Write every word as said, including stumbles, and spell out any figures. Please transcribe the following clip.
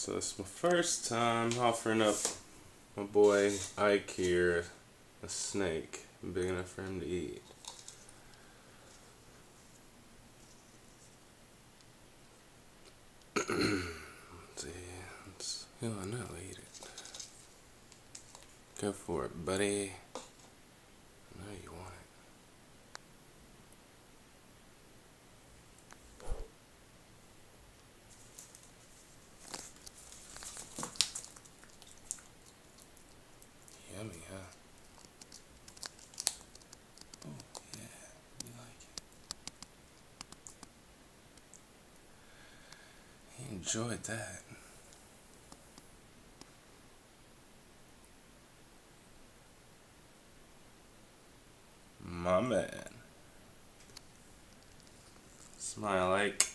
So it's my first time offering up my boy Ike here a snake big enough for him to eat. Let's see. Let's, oh, I know he'll eat it. Go for it, buddy. I know you want it. Yummy, huh? Oh, yeah, you like it. He enjoyed that. My man. Smile like.